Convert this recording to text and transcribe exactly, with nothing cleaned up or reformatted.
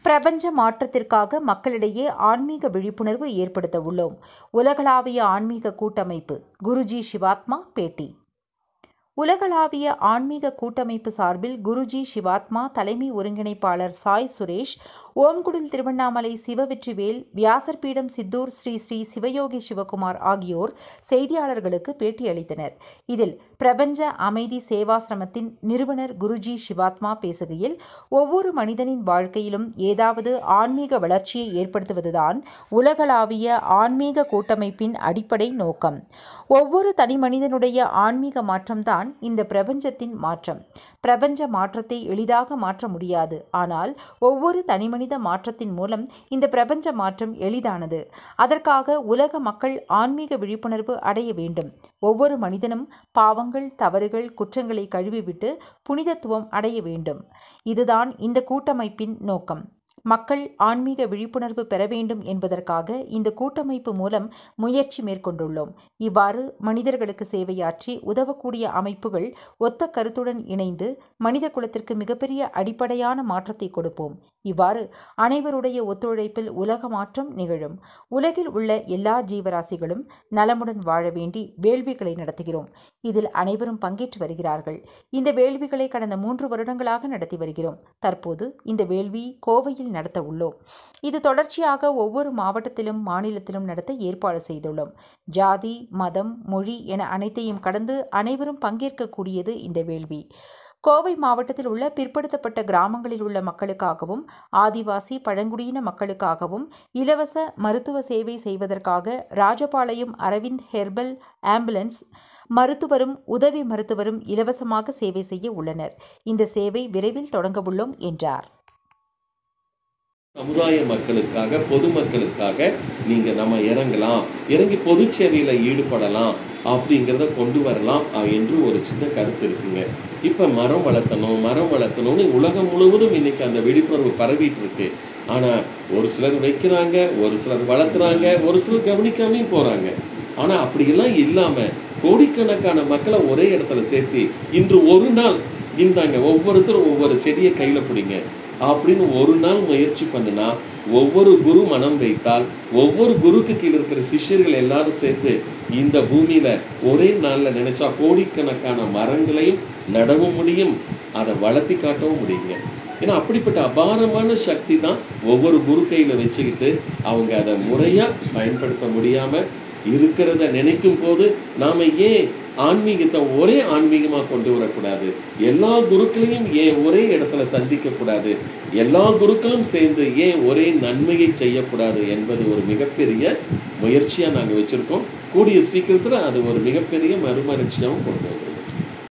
பிரபஞ்ச மாற்றத்திற்காக மக்களிடையே ஆன்மீக விழிப்புணர்வு ஏற்படுத்த உள்ளோம். உலகளாவிய ஆன்மீக கூட்டமைப்பு குருஜி சிவாத்மா பேட்டி. உலகளாவிய ஆன்மீக கூட்டமைப்பு சார்பில் குருஜி சிவாத்மா, தலைமை ஒருங்கிணைப்பாளர் சாய் சுரேஷ், ஓம்குடில் திருவண்ணாமலை சிவவெற்றிவேல், வியாசர்பீடம் சித்தூர் ஸ்ரீ ஸ்ரீ சிவயோகி சிவகுமார் ஆகியோர் செய்தியாளர்களுக்கு பேட்டியளித்தனர். இதில் பிரபஞ்ச அமைதி சேவாசிரமத்தின் நிறுவனர் குருஜி சிவாத்மா பேசுகையில், ஒவ்வொரு மனிதனின் வாழ்க்கையிலும் ஏதாவது ஆன்மீக வளர்ச்சியை ஏற்படுத்துவதுதான் உலகளாவிய ஆன்மீக கூட்டமைப்பின் அடிப்படை நோக்கம். ஒவ்வொரு தனி மனிதனுடைய ஆன்மீக மாற்றம்தான் இந்த பிரபஞ்சத்தின் மாற்றம். பிரபஞ்ச மாற்றத்தை எளிதாக மாற்ற முடியாது. ஆனால் ஒவ்வொரு தனிமனித மாற்றத்தின் மூலம் இந்த பிரபஞ்ச மாற்றம் எளிதானது. அதற்காக உலக மக்கள் ஆன்மீக விழிப்புணர்வு அடைய வேண்டும். ஒவ்வொரு மனிதனும் பாவங்கள், தவறுகள், குற்றங்களை கழுவிவிட்டு புனிதத்துவம் அடைய வேண்டும். இதுதான் இந்த கூட்டமைப்பின் நோக்கம். மக்கள் ஆன்மீக விழிப்புணர்வு பெற வேண்டும் என்பதற்காக இந்த கூட்டமைப்பு மூலம் முயற்சி மேற்கொண்டுள்ளோம். இவ்வாறு மனிதர்களுக்கு சேவையாற்றி உதவக்கூடிய அமைப்புகள் ஒத்த கருத்துடன் இணைந்து மனித குலத்திற்கு மிகப்பெரிய அடிப்படையான மாற்றத்தை கொடுப்போம். இவ்வாறு அனைவருடைய ஒத்துழைப்பில் உலக மாற்றம் நிகழும். உலகில் உள்ள எல்லா ஜீவராசிகளும் நலமுடன் வாழ வேண்டி வேள்விகளை நடத்துகிறோம். இதில் அனைவரும் பங்கேற்று வருகிறார்கள். இந்த வேள்விகளை கடந்த மூன்று வருடங்களாக நடத்தி வருகிறோம். தற்போது இந்த வேள்வி கோவையில் நடத்த உள்ளோம். இது தொடர்ச்சியாக ஒவ்வொரு மாவட்டத்திலும் மாநிலத்திலும் நடத்த ஏற்பாடு செய்துள்ளோம். ஜாதி, மதம், மொழி என அனைத்தையும் கடந்து அனைவரும் பங்கேற்கக்கூடியது இந்த வேள்வி. கோவை மாவட்டத்தில் உள்ள பிற்படுத்தப்பட்ட கிராமங்களில் உள்ள மக்களுக்காகவும் ஆதிவாசி பழங்குடியின மக்களுக்காகவும் இலவச மருத்துவ சேவை செய்வதற்காக ராஜபாளையம் அரவிந்த் ஹெர்பல் ஆம்புலன்ஸ் மருத்துவரும் உதவி மருத்துவரும் இலவசமாக சேவை செய்ய உள்ளனர். இந்த சேவை விரைவில் தொடங்க உள்ளோம் என்றார். சமுதாய மக்களுக்காக, பொதுமக்களுக்காக நீங்க நம்ம இறங்கலாம், இறங்கி பொது சேவையில ஈடுபடலாம் அப்படிங்கிறத கொண்டு வரலாம் என்று ஒரு சின்ன கருத்து இருக்குங்க. இப்ப மரம் வளர்த்தணும் மரம் வளர்த்தணும்னு உலகம் முழுவதும் இன்னைக்கு அந்த விழிப்புணர்வு பரவிட்டு இருக்கு. ஆனா ஒரு சிலர் வைக்கிறாங்க, ஒரு சிலர் வளர்த்துறாங்க, ஒரு சிலர் கவனிக்காமையும் போறாங்க. ஆனா அப்படியெல்லாம் இல்லாம கோடிக்கணக்கான மக்களை ஒரே இடத்துல சேர்த்து இன்று ஒரு நாள் இந்தாங்க ஒவ்வொருத்தரும் ஒவ்வொரு செடியை கையில பிடிங்க அப்படின்னு ஒரு நாள் முயற்சி பண்ணினா, ஒவ்வொரு குரு மனம் வைத்தால், ஒவ்வொரு குருக்கு கீழே இருக்கிற சிஷ்யர்கள் எல்லாரும் சேர்த்து இந்த பூமியில ஒரே நாள்ல நினைச்சா கோடிக்கணக்கான மரங்களையும் நடவும் முடியும், அதை வளர்த்தி காட்டவும் முடியுங்க. ஏன்னா அப்படிப்பட்ட அபாரமான சக்தி தான் ஒவ்வொரு குரு கையில வச்சுக்கிட்டு அவங்க அதை முறையா பயன்படுத்த முடியாம இருக்கிறத நினைக்கும் போது நாம ஏன் ஆன்மீகத்தை ஒரே ஆன்மீகமா கொண்டு வரக்கூடாது? எல்லா குருக்களையும் ஏன் ஒரே இடத்துல சந்திக்க கூடாது? எல்லா குருக்களும் சேர்ந்து ஏன் ஒரே நன்மையை செய்யக்கூடாது என்பது ஒரு மிகப்பெரிய முயற்சியா நாங்க வச்சிருக்கோம். கூடிய சீக்கிரத்துல அது ஒரு மிகப்பெரிய மறுமலர்ச்சியாகவும் கொண்டு வருவோம்.